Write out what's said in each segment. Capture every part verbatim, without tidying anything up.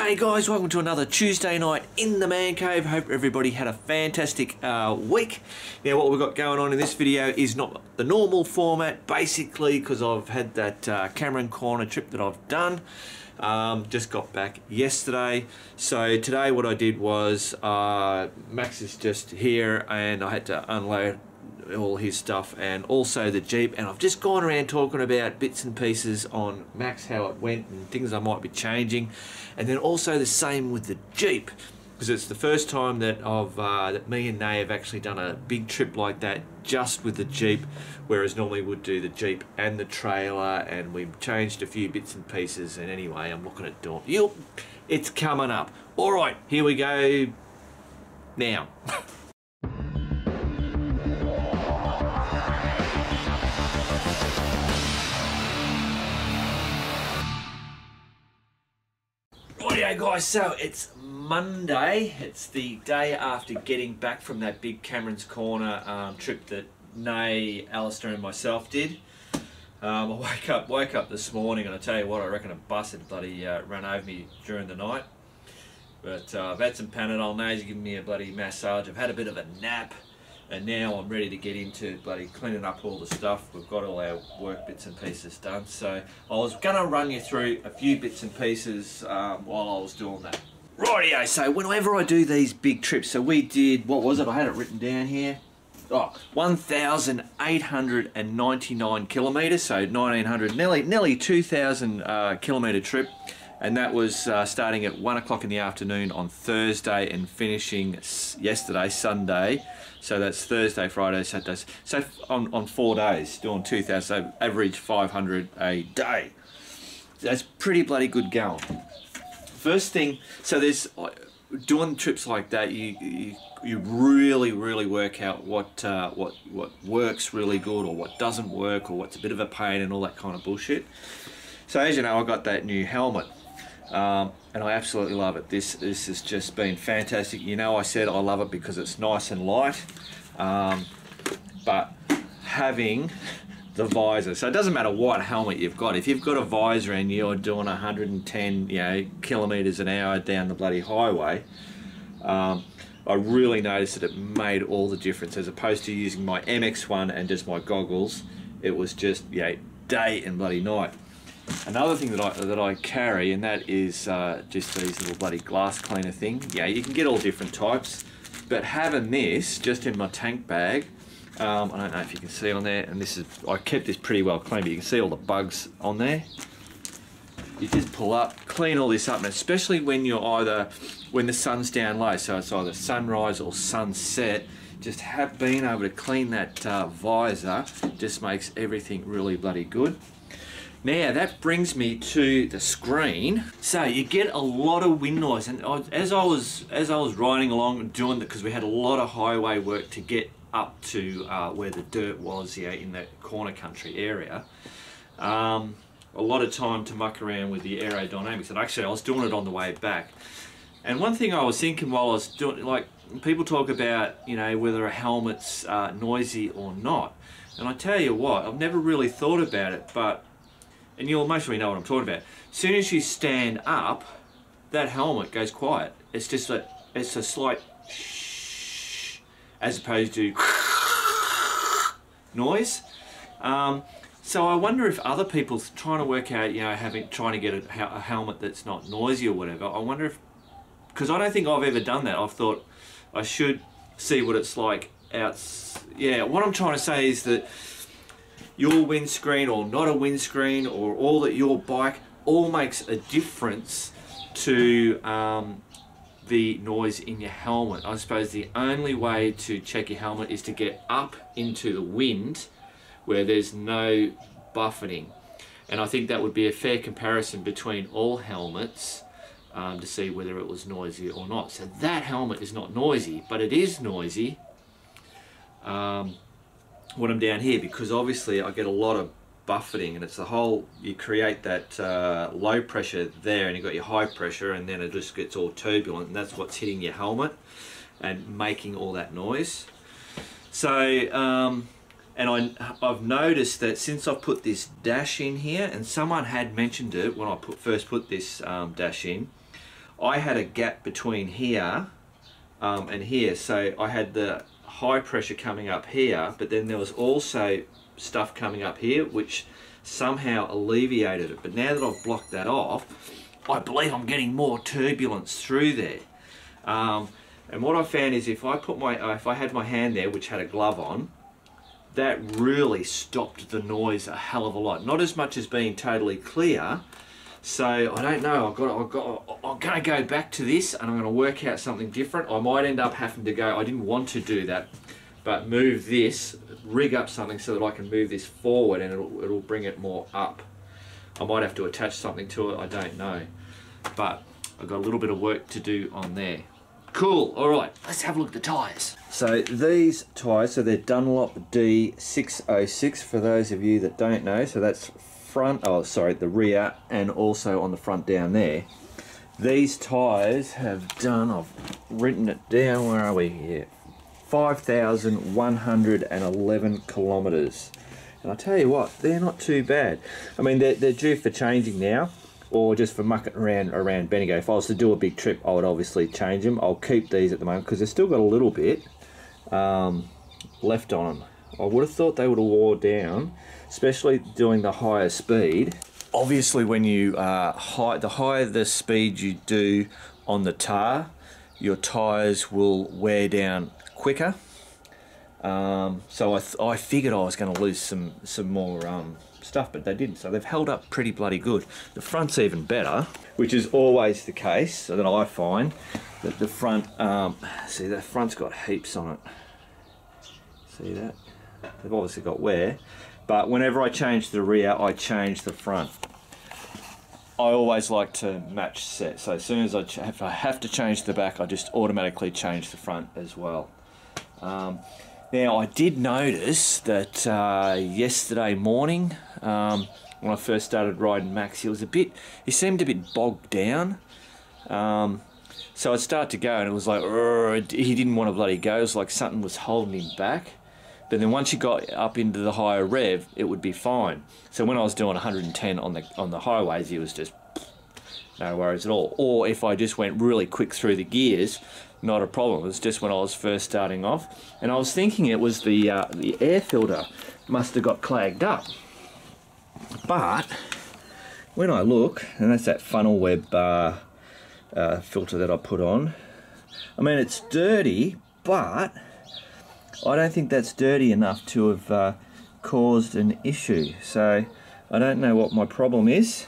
G'day guys, welcome to another Tuesday night in the Man Cave. Hope everybody had a fantastic uh, week. Now what we've got going on in this video is not the normal format, basically because I've had that uh, Cameron Corner trip that I've done. Um, just got back yesterday. So today what I did was, uh, Max is just here and I had to unload all his stuff and also the Jeep, and I've just gone around talking about bits and pieces on Max, how it went and things I might be changing, and then also the same with the Jeep, because it's the first time that I've uh, that me and Nay have actually done a big trip like that just with the Jeep, whereas normally we'd do the Jeep and the trailer, and we've changed a few bits and pieces. And anyway, I'm looking at doing it. It's coming up. All right, here we go now. Rightio guys, so it's Monday. It's the day after getting back from that big Cameron's Corner um, trip that Nay, Alistair and myself did. Um, I woke up, woke up this morning and I tell you what, I reckon a bus had bloody uh, run over me during the night. But uh, I've had some Panadol. Nay's given me a bloody massage. I've had a bit of a nap. And now I'm ready to get into bloody cleaning up all the stuff. We've got all our work bits and pieces done. So I was going to run you through a few bits and pieces um, while I was doing that. Rightio, so whenever I do these big trips, so we did, what was it? I had it written down here. Oh, one thousand eight hundred ninety-nine kilometres, so nineteen hundred, nearly, nearly two thousand uh, kilometre trip. And that was uh, starting at one o'clock in the afternoon on Thursday and finishing yesterday, Sunday. So that's Thursday, Friday, Saturday. So on, on four days, doing two thousand, so average five hundred a day. That's pretty bloody good going. First thing, so there's, doing trips like that, you you, you really, really work out what, uh, what, what works really good or what doesn't work or what's a bit of a pain and all that kind of bullshit. So as you know, I got that new helmet. Um, and I absolutely love it. This, this has just been fantastic. You know, I said I love it because it's nice and light, um, but having the visor, so it doesn't matter what helmet you've got. If you've got a visor and you're doing one hundred and ten, you know, kilometers an hour down the bloody highway, um, I really noticed that it made all the difference as opposed to using my M X one and just my goggles. It was just, yeah, day and bloody night. Another thing that I, that I carry, and that is uh, just these little bloody glass cleaner thing. Yeah, you can get all different types, but having this just in my tank bag, um, I don't know if you can see on there, and this is, I kept this pretty well clean, but you can see all the bugs on there. You just pull up, clean all this up, and especially when you're either, when the sun's down low, so it's either sunrise or sunset, just have been able to clean that uh, visor just makes everything really bloody good. Now that brings me to the screen. So you get a lot of wind noise, and as I was as I was riding along and doing that, because we had a lot of highway work to get up to uh, where the dirt was here in the corner country area. Um, a lot of time to muck around with the aerodynamics, and actually I was doing it on the way back. And one thing I was thinking while I was doing, like people talk about, you know, whether a helmet's uh, noisy or not, and I tell you what, I've never really thought about it, but and you'll mostly know what I'm talking about. As soon as you stand up, that helmet goes quiet. It's just a, it's a slight shh, as opposed to noise. Um, so I wonder if other people's trying to work out, you know, having trying to get a, a helmet that's not noisy or whatever. I wonder if, because I don't think I've ever done that. I've thought I should see what it's like out. Yeah, what I'm trying to say is that your windscreen or not a windscreen or all that your bike all makes a difference to um, the noise in your helmet. I suppose the only way to check your helmet is to get up into the wind where there's no buffeting, and I think that would be a fair comparison between all helmets um, to see whether it was noisy or not. So that helmet is not noisy, but it is noisy um, when I'm down here, because obviously I get a lot of buffeting, and it's the whole, you create that uh, low pressure there and you've got your high pressure, and then it just gets all turbulent, and that's what's hitting your helmet and making all that noise. So um, and I, I've noticed that since I've put this dash in here, and someone had mentioned it when I put, first put this um, dash in, I had a gap between here um, and here, so I had the high pressure coming up here, but then there was also stuff coming up here which somehow alleviated it. But now that I've blocked that off, I believe I'm getting more turbulence through there. Um, and what I found is if I put my, uh, if I had my hand there, which had a glove on, that really stopped the noise a hell of a lot. Not as much as being totally clear. So I don't know. I've got, I've got, I'm going to go back to this and I'm going to work out something different. I might end up having to go. I didn't want to do that, but move this, rig up something so that I can move this forward and it'll, it'll bring it more up. I might have to attach something to it. I don't know, but I've got a little bit of work to do on there. Cool. All right, let's have a look at the tyres. So these tyres, so they're Dunlop D six oh six for those of you that don't know. So that's front, oh sorry, the rear and also on the front down there. These tyres have done, I've written it down, where are we here? five thousand one hundred eleven kilometres. And I tell you what, they're not too bad. I mean, they're, they're due for changing now, or just for mucking around around Bendigo. If I was to do a big trip, I would obviously change them. I'll keep these at the moment because they've still got a little bit um, left on them. I would have thought they would have wore down, especially doing the higher speed. Obviously, when you uh, high, the higher the speed you do on the tar, your tyres will wear down quicker. Um, so I, th I figured I was going to lose some some more um, stuff, but they didn't. So they've held up pretty bloody good. The front's even better, which is always the case. So that I find that the front, um, see, the front's got heaps on it. See that? They've obviously got wear, but whenever I change the rear, I change the front. I always like to match set. So as soon as I, ch if I have to change the back, I just automatically change the front as well. Um, Now I did notice that uh, yesterday morning um, when I first started riding Max, he was a bit, he seemed a bit bogged down. Um, so I'd start to go and it was like, he didn't want to bloody go. It was like something was holding him back. But then once you got up into the higher rev, it would be fine. So when I was doing one hundred and ten on the on the highways, he was just no worries at all. Or if I just went really quick through the gears, not a problem. It was just when I was first starting off, and I was thinking it was the uh, the air filter must have got clogged up. But when I look, and that's that funnel web uh, uh, filter that I put on. I mean, it's dirty, but I don't think that's dirty enough to have uh, caused an issue. So I don't know what my problem is.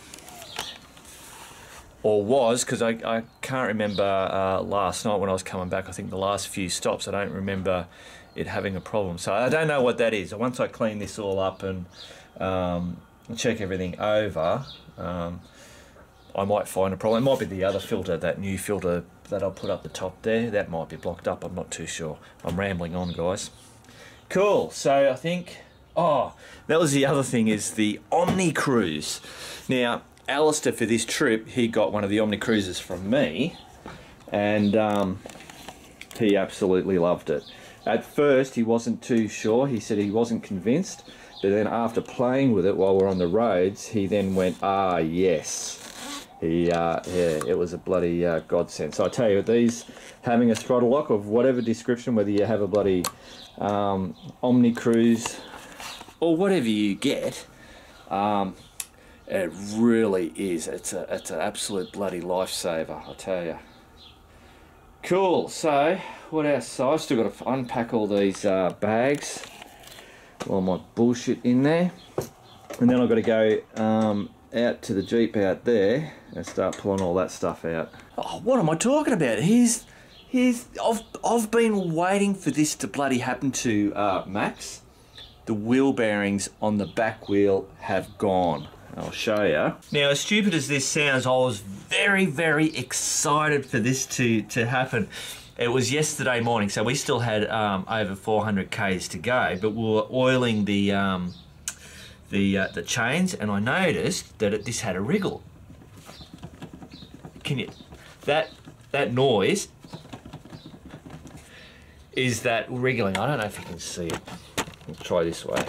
Or was, because I, I can't remember uh, last night when I was coming back, I think the last few stops, I don't remember it having a problem. So I don't know what that is. Once I clean this all up and um, check everything over, um, I might find a problem. It might be the other filter, that new filter that I'll put up the top there. That might be blocked up, I'm not too sure. I'm rambling on, guys. Cool, so I think, oh, that was the other thing, is the Omni Cruise. Now, Alistair, for this trip, he got one of the Omni Cruises from me, and um, he absolutely loved it. At first, he wasn't too sure. He said he wasn't convinced, but then after playing with it while we're on the roads, he then went, ah, yes. He, uh, yeah, it was a bloody uh, godsend. So I tell you, these, having a throttle lock of whatever description, whether you have a bloody um, Omni Cruise or whatever you get, um, it really is. It's a, it's an absolute bloody lifesaver, I tell you. Cool. So what else? So I've still got to unpack all these uh, bags, all my bullshit in there, and then I've got to go um, out to the Jeep out there and start pulling all that stuff out. Oh, what am I talking about? Here's, here's. I've I've been waiting for this to bloody happen to uh, Max. The wheel bearings on the back wheel have gone. I'll show you. Now, as stupid as this sounds, I was very, very excited for this to, to happen. It was yesterday morning, so we still had um, over four hundred Ks to go, but we were oiling the um, the uh, the chains, and I noticed that it, this had a wriggle. Can you? That that noise is that wriggling. I don't know if you can see it. Let's try this way.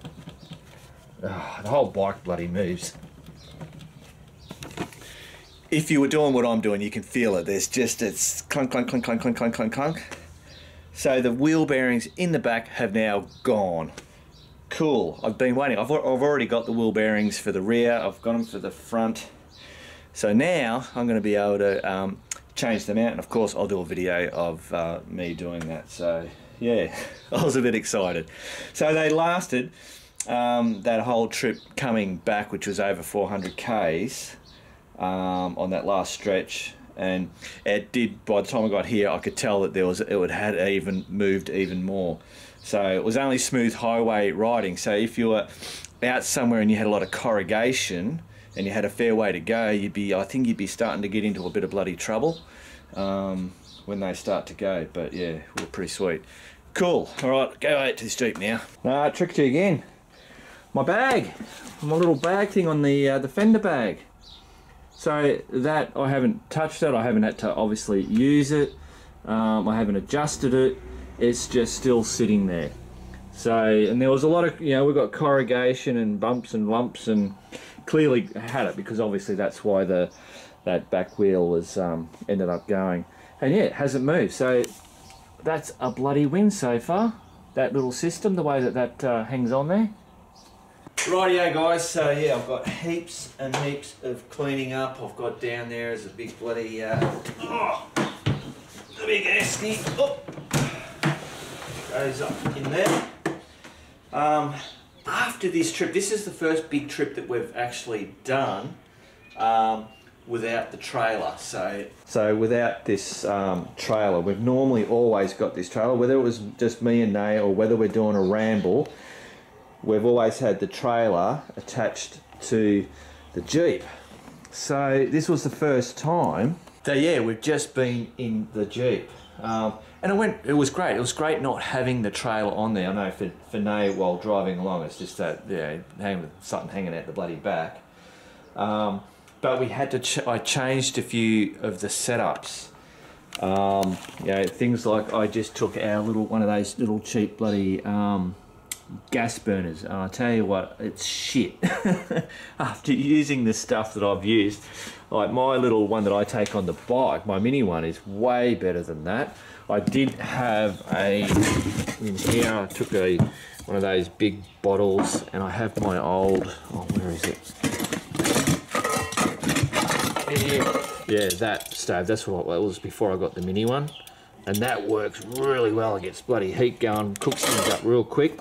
Oh, the whole bike bloody moves. if you were doing what I'm doing, you can feel it. There's just, it's clunk, clunk, clunk, clunk, clunk, clunk, clunk, clunk. So the wheel bearings in the back have now gone. Cool. I've been waiting. I've, I've already got the wheel bearings for the rear. I've got them for the front. So now I'm going to be able to um, change them out. And of course, I'll do a video of uh, me doing that. So yeah, I was a bit excited. So they lasted um, that whole trip coming back, which was over four hundred Ks um, on that last stretch. And it did, by the time I got here, I could tell that there was, it had even moved even more. So it was only smooth highway riding. So if you were out somewhere and you had a lot of corrugation and you had a fair way to go, you'd be, I think you'd be starting to get into a bit of bloody trouble um, when they start to go. But yeah, we're pretty sweet. Cool. All right, go out to this Jeep now. Ah, trick to you again. My bag, my little bag thing on the uh, the fender bag. So that, I haven't touched it, I haven't had to obviously use it, um, I haven't adjusted it, it's just still sitting there. So, and there was a lot of, you know, we've got corrugation and bumps and lumps, and clearly had it because obviously that's why the that back wheel was um, ended up going. And yeah, it hasn't moved, so that's a bloody win so far, that little system, the way that that uh, hangs on there. Rightio guys, so yeah, I've got heaps and heaps of cleaning up. I've got down there is a big bloody, uh, oh, the big esky, oh, goes up in there. Um, after this trip, this is the first big trip that we've actually done um, without the trailer. So, so without this um, trailer, we've normally always got this trailer, whether it was just me and Nay or whether we're doing a ramble. We've always had the trailer attached to the Jeep. So this was the first time. So yeah, we've just been in the Jeep. Um, and it went, it was great. It was great not having the trailer on there. I know for, for Nay while driving along, it's just that, yeah, hang, something hanging out the bloody back. Um, but we had to, ch I changed a few of the setups. Um, you know, things like I just took our little, one of those little cheap bloody, um, gas burners, and I tell you what, it's shit. After using the stuff that I've used, like my little one that I take on the bike, my mini one, is way better than that. I did have a, in here I took a one of those big bottles, and I have my old, oh where is it? Yeah, yeah, that stove, that's what it was before I got the mini one. And that works really well, it gets bloody heat going, cooks things up real quick.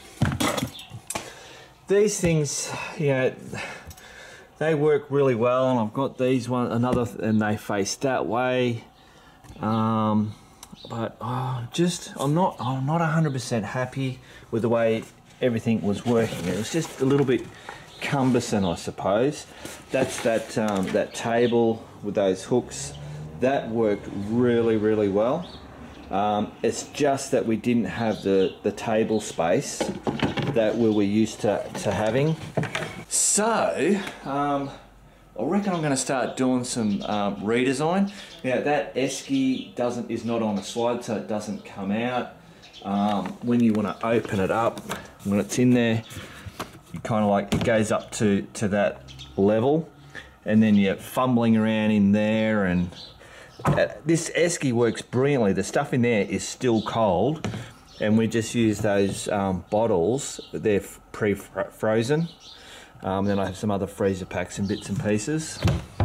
These things, you know, they work really well, and I've got these one, another, and they face that way. Um, but oh, just, I'm not, I'm not one hundred percent happy with the way everything was working. It was just a little bit cumbersome, I suppose. That's that um, that table with those hooks. That worked really, really well. Um, it's just that we didn't have the, the table space that we were used to, to having. So, um, I reckon I'm going to start doing some um, redesign. Now that esky doesn't is not on a slide, so it doesn't come out. Um, when you want to open it up, when it's in there, you kind of like, it goes up to, to that level, and then you're fumbling around in there, and Uh, this esky works brilliantly. The stuff in there is still cold, and we just use those um, bottles. They're pre-frozen. Um, then I have some other freezer packs and bits and pieces.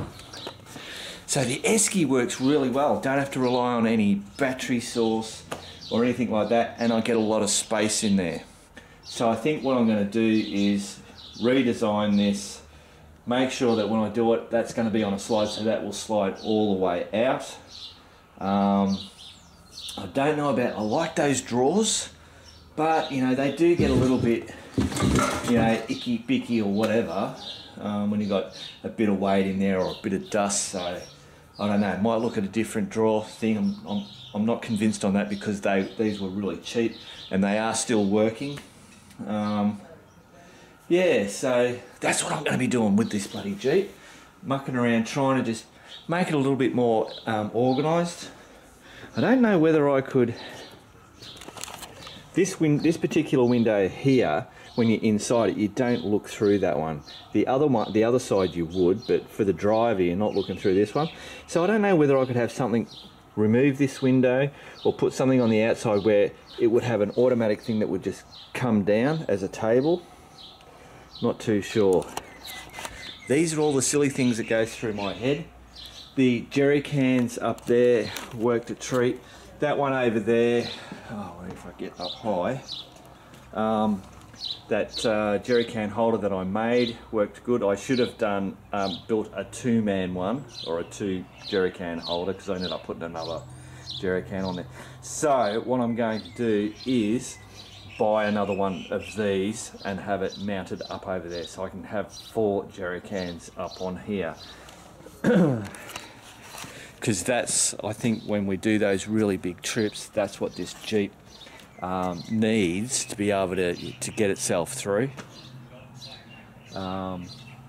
So the esky works really well. Don't have to rely on any battery source or anything like that, and I get a lot of space in there. So I think what I'm going to do is redesign this. Make sure that when I do it, that's going to be on a slide, so that will slide all the way out. Um, I don't know about, I like those drawers, but you know, they do get a little bit, you know, icky bicky or whatever um, when you got a bit of weight in there or a bit of dust. So I don't know, might look at a different drawer thing. I'm, I'm, I'm not convinced on that because they these were really cheap and they are still working. Um, Yeah, so that's what I'm going to be doing with this bloody Jeep. Mucking around, trying to just make it a little bit more um, organised. I don't know whether I could... This win this particular window here, when you're inside it, you don't look through that one. The other one, the other side you would, but for the driver, you're not looking through this one. So I don't know whether I could have something, remove this window, or put something on the outside where it would have an automatic thing that would just come down as a table. Not too sure. These are all the silly things that go through my head. The jerry cans up there worked a treat. That one over there, oh, if I get up high, um, that uh, jerry can holder that I made worked good. I should have done um, built a two-man one or a two jerry can holder, because I ended up putting another jerry can on there. So what I'm going to do is buy another one of these and have it mounted up over there, so I can have four jerry cans up on here. Because that's, I think when we do those really big trips, that's what this Jeep um, needs to be able to, to get itself through. Um,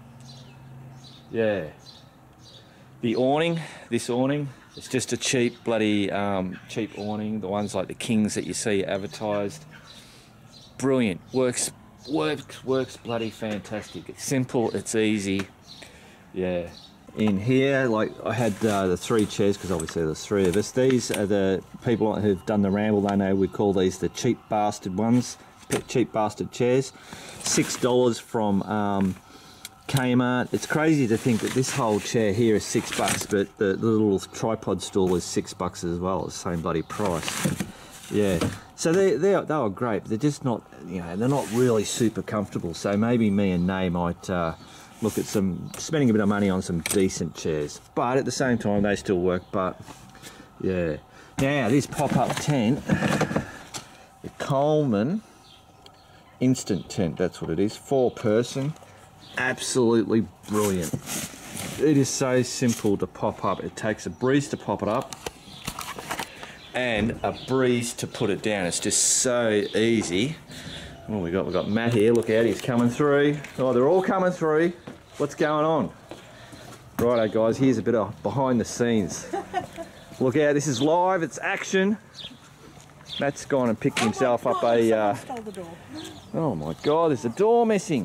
yeah. The awning, this awning, it's just a cheap bloody um, cheap awning, the ones like the Kings that you see advertised. Brilliant, works, works, works bloody fantastic. It's simple, it's easy, yeah. In here, like I had uh, the three chairs, because obviously there's three of us. These are the people who've done the ramble, they know we call these the cheap bastard ones, cheap bastard chairs. Six dollars from um, Kmart. It's crazy to think that this whole chair here is six bucks, but the, the little tripod stool is six bucks as well. It's the same bloody price. Yeah. So they they they were great, but they're just not, you know, they're not really super comfortable. So maybe me and Nay might Uh, look at some, spending a bit of money on some decent chairs, but at the same time they still work. But yeah, now this pop-up tent, the Coleman instant tent, that's what it is, four person, absolutely brilliant. It is so simple to pop up. It takes a breeze to pop it up and a breeze to put it down. It's just so easy. What we got? We got Matt here. Look out, he's coming through. Oh, they're all coming through. What's going on? Righto, guys. Here's a bit of behind the scenes. Look out! This is live. It's action. Matt's gone and picked oh himself up a. Uh, the door. Oh my God! There's a door missing.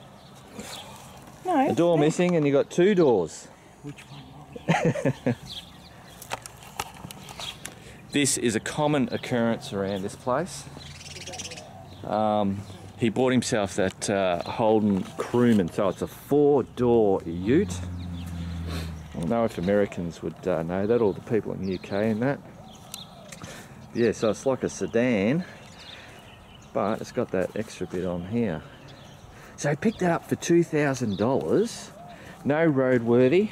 No. A door no. missing, and you got two doors. Which one? This is a common occurrence around this place. Um, he bought himself that uh, Holden Crewman, so it's a four-door ute. I don't know if Americans would uh, know that, or the people in the U K and that. Yeah, so it's like a sedan, but it's got that extra bit on here. So he picked it up for two thousand dollars, no roadworthy,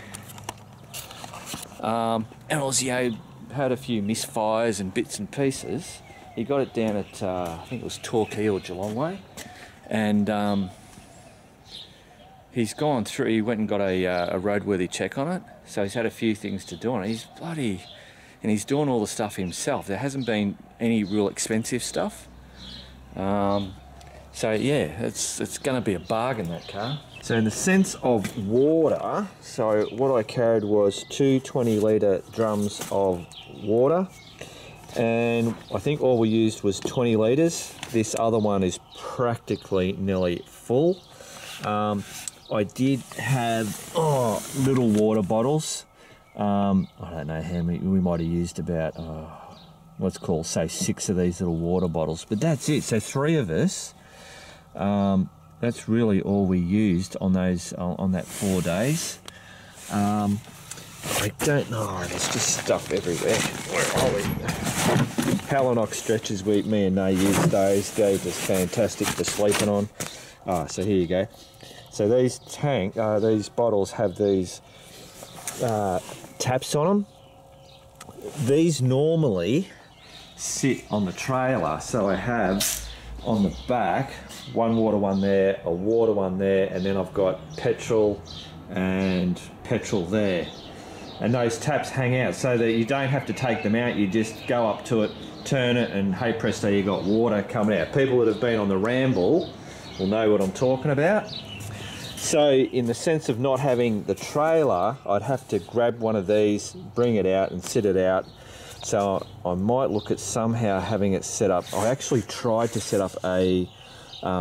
um, and also had a few misfires and bits and pieces. He got it down at, uh, I think it was Torquay or Geelong Way, and um, he's gone through, he went and got a, uh, a roadworthy check on it, so he's had a few things to do on it. He's bloody, and he's doing all the stuff himself. There hasn't been any real expensive stuff. Um, so yeah, it's, it's going to be a bargain, that car. So in the sense of water, so what I carried was two twenty litre drums of water. And I think all we used was twenty litres. This other one is practically nearly full. Um, I did have oh, little water bottles. Um, I don't know how many, we might have used about, oh, what's called, say six of these little water bottles. But that's it, so three of us. Um, that's really all we used on those, on that four days. Um, I don't know, there's just stuff everywhere. Where are we? Halanox stretchers, we, me and Nay used those. They're just fantastic for sleeping on. Ah, so here you go. So these tank, uh, these bottles have these uh, taps on them. These normally sit on the trailer, so I have on the back one water one there, a water one there, and then I've got petrol and petrol there. And those taps hang out so that you don't have to take them out, you just go up to it, turn it, and hey presto, you got water coming out. People that have been on the ramble will know what I'm talking about. So in the sense of not having the trailer, I'd have to grab one of these, bring it out and sit it out. So I might look at somehow having it set up. I actually tried to set up a um,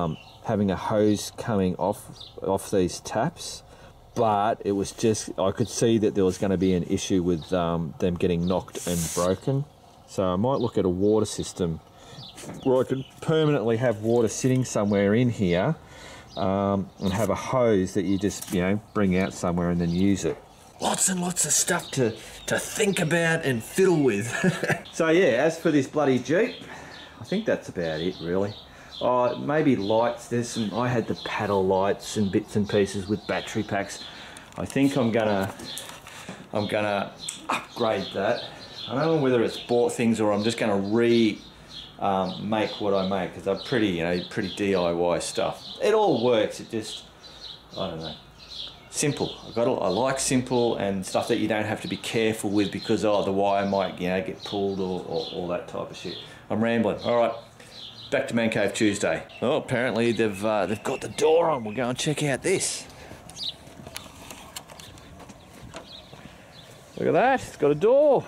having a hose coming off off these taps, but it was just, I could see that there was going to be an issue with um, them getting knocked and broken. So I might look at a water system where I could permanently have water sitting somewhere in here, um, and have a hose that you just, you know, bring out somewhere and then use it. Lots and lots of stuff to, to think about and fiddle with. So yeah, as for this bloody Jeep, I think that's about it really. Oh, maybe lights. There's some, I had the paddle lights and bits and pieces with battery packs. I think I'm gonna, I'm gonna upgrade that. I don't know whether it's bought things or I'm just gonna re um, make what I make, because I'm pretty, you know, pretty D I Y stuff. It all works. It just, I don't know. Simple. I got. I like simple and stuff that you don't have to be careful with because oh the wire might, you know, get pulled or, or all that type of shit. I'm rambling. All right. Back to Man Cave Tuesday. Oh, apparently they've uh, they've got the door on. We'll go and check out this. Look at that. It's got a door.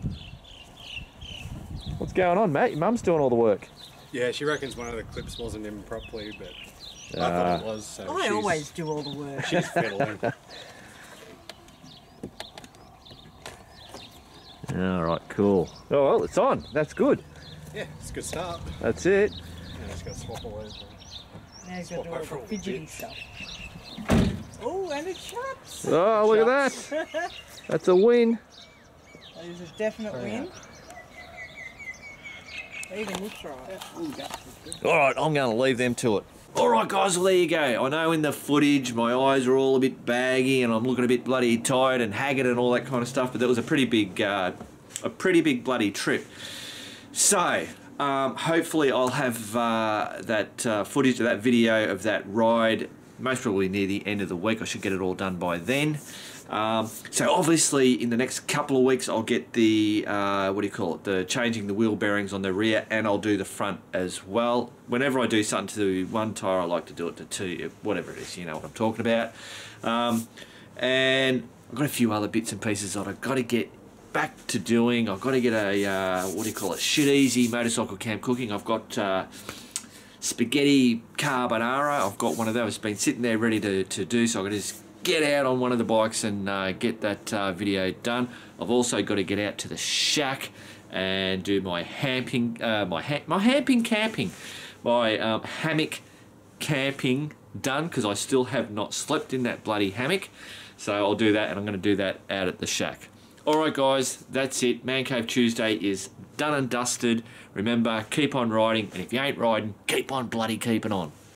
What's going on, mate? Your mum's doing all the work. Yeah, she reckons one of the clips wasn't in properly, but Uh, I thought it was. So I she's, always do all the work. She's fiddling. All right, cool. Oh well, it's on. That's good. Yeah, it's a good start. That's it. Yeah, just got to swap all over. Now he's got to do Swap all the over all the fidgety bits. stuff. Oh, and it shuts. Oh, look at that. That's a win. That is a definite win. Even looks right. All right, I'm going to leave them to it. All right, guys, well, there you go. I know in the footage my eyes are all a bit baggy and I'm looking a bit bloody tired and haggard and all that kind of stuff, but that was a pretty big, uh, a pretty big bloody trip. So, um, hopefully I'll have uh, that uh, footage, that video of that ride, most probably near the end of the week. I should get it all done by then. Um, so obviously in the next couple of weeks I'll get the, uh, what do you call it, the changing the wheel bearings on the rear, and I'll do the front as well. Whenever I do something to one tyre I like to do it to two, whatever it is, you know what I'm talking about. Um, and I've got a few other bits and pieces that I've got to get back to doing. I've got to get a, uh, what do you call it, shit easy motorcycle camp cooking. I've got uh, spaghetti carbonara. I've got one of those been sitting there ready to, to do, so I can just get out on one of the bikes and uh, get that uh, video done. I've also got to get out to the shack and do my hamping, uh, my ha my hamping camping, my um, hammock camping done, because I still have not slept in that bloody hammock. So I'll do that, and I'm going to do that out at the shack. All right, guys, that's it. Man Cave Tuesday is done and dusted. Remember, keep on riding, and if you ain't riding, keep on bloody keeping on.